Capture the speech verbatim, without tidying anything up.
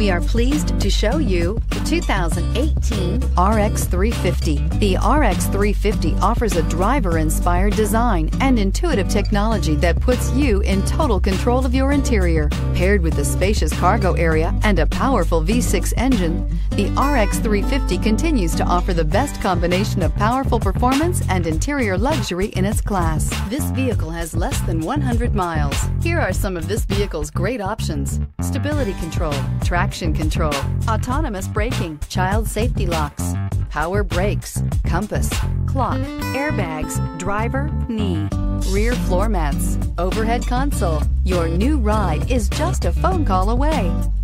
We are pleased to show you the two thousand eighteen R X three fifty. The R X three fifty offers a driver-inspired design and intuitive technology that puts you in total control of your interior. Paired with a spacious cargo area and a powerful V six engine, the R X three fifty continues to offer the best combination of powerful performance and interior luxury in its class. This vehicle has less than one hundred miles. Here are some of this vehicle's great options: stability control, traction control, autonomous braking, child safety locks, power brakes, compass, clock, airbags, driver, knee, rear floor mats, overhead console. Your new ride is just a phone call away.